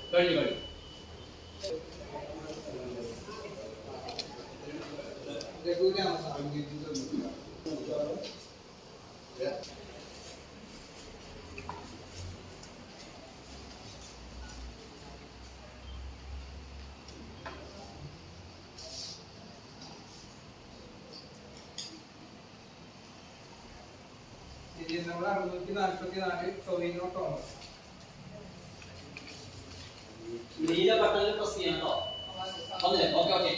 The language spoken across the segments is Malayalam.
നീല ബട്ടണിൽ പ്രസ് ചെയ്യണം ട്ടോ. വന്നില്ലേ? Okay okay.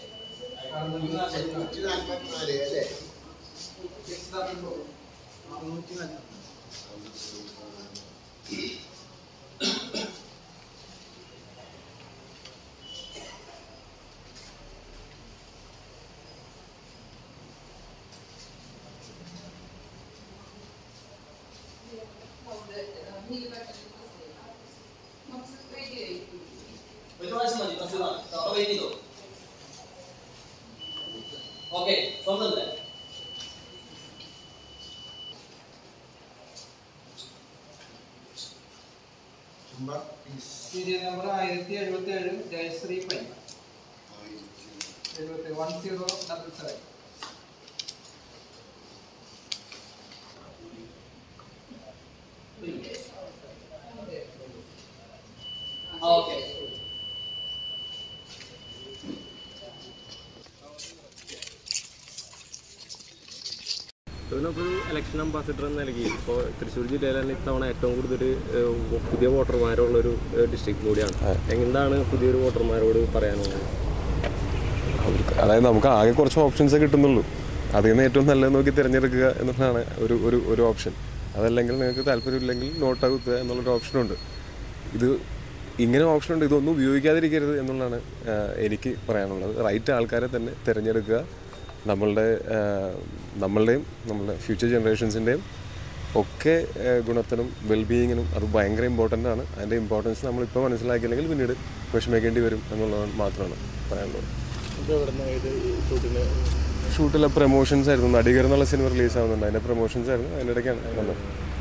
ഓക്കേ സ്വന്തല്ലേ serial number 1077 Jayashree Pai 1077 okay ഒരു ഇലക്ഷൻ അംബാസിഡർ എന്ന നിലയ്ക്ക് ഇപ്പോൾ തൃശ്ശൂർ ജില്ലയിൽ തന്നെ ഇത്തവണ ഏറ്റവും കൂടുതൽ പുതിയ വോട്ടർമാരുള്ളൊരു ഡിസ്ട്രിക്ട് കൂടിയാണ്. എന്താണ് പുതിയൊരു വോട്ടർമാരോട് പറയാനുള്ളത്? അതായത് നമുക്ക് ആകെ കുറച്ച് ഓപ്ഷൻസേ കിട്ടുന്നുള്ളൂ. അതിൽ നിന്ന് ഏറ്റവും നല്ലത് നോക്കി തിരഞ്ഞെടുക്കുക എന്നുള്ളതാണ് ഒരു ഓപ്ഷൻ. അതല്ലെങ്കിൽ നിങ്ങൾക്ക് താല്പര്യമില്ലെങ്കിൽ നോട്ട് കുത്തുക എന്നുള്ളൊരു ഓപ്ഷനുണ്ട്. ഇത് ഇങ്ങനെ ഓപ്ഷനുണ്ട്, ഇതൊന്നും ഉപയോഗിക്കാതിരിക്കരുത് എന്നുള്ളതാണ് എനിക്ക് പറയാനുള്ളത്. റൈറ്റ് ആൾക്കാരെ തന്നെ തിരഞ്ഞെടുക്കുക. നമ്മളുടെയും നമ്മളുടെ ഫ്യൂച്ചർ ജനറേഷൻസിൻ്റെയും ഒക്കെ ഗുണത്തിനും വെൽബീയിങ്ങിനും അത് ഭയങ്കര ഇമ്പോർട്ടൻ്റ് ആണ്. അതിൻ്റെ ഇമ്പോർട്ടൻസ് നമ്മളിപ്പോൾ മനസ്സിലാക്കിയില്ലെങ്കിൽ പിന്നീട് വിഷമിക്കേണ്ടി വരും എന്നുള്ളത് മാത്രമാണ് പറയാനുള്ളത്. ഷൂട്ടിലെ പ്രൊമോഷൻസ് ആയിരുന്നു. നടികർ എന്നുള്ള സിനിമ റിലീസ് ആവുന്നുണ്ട്, അതിൻ്റെ പ്രൊമോഷൻസ് ആയിരുന്നു. അതിൻ്റെ ഇടയ്ക്കാണ് വന്നത്.